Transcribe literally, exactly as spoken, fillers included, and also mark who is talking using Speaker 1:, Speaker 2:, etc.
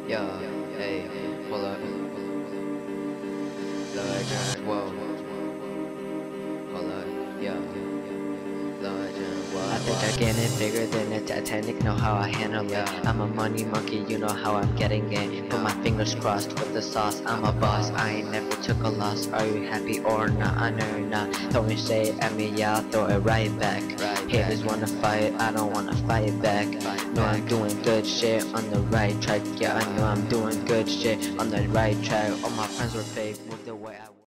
Speaker 1: Yo, hey, hold up. Lord John, whoa. Hold up, yo. Lord John, whoa.
Speaker 2: I think I'm getting bigger than the Titanic, know how I handle it. I'm a money monkey, you know how I'm getting it. Put my fingers crossed with the sauce, I'm a boss. I ain't never took a loss, are you happy or not? I know you're not. Don't you say it at me, yeah, I'll throw it right back. Haters wanna fight, I don't wanna fight back. Know I'm doing good shit on the right track. Yeah, I know I'm doing good shit on the right track. All my friends were fake, moved away.